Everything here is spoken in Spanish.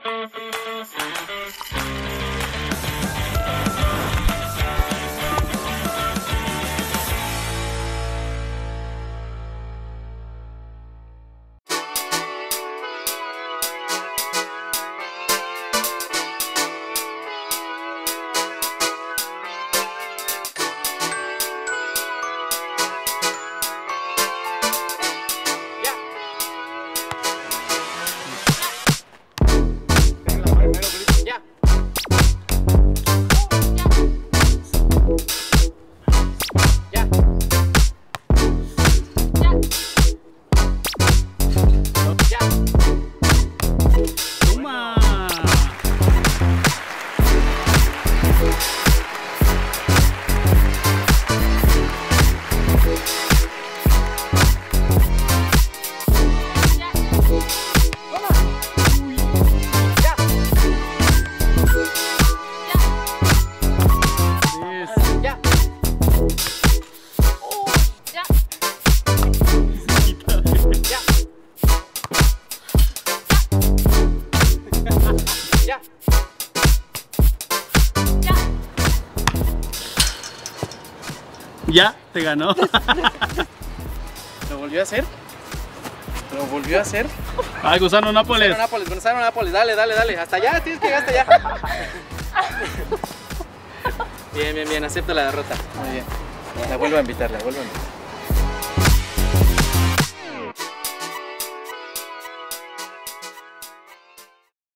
Ya, te ganó. ¿Lo volvió a hacer? ¿Lo volvió a hacer? Ay, Gusano Nápoles. Gusano Nápoles, dale, dale, dale. Hasta allá, tienes que llegar hasta allá. Bien, bien, bien, acepto la derrota. Muy bien. La vuelvo a invitar, la vuelvo a invitar.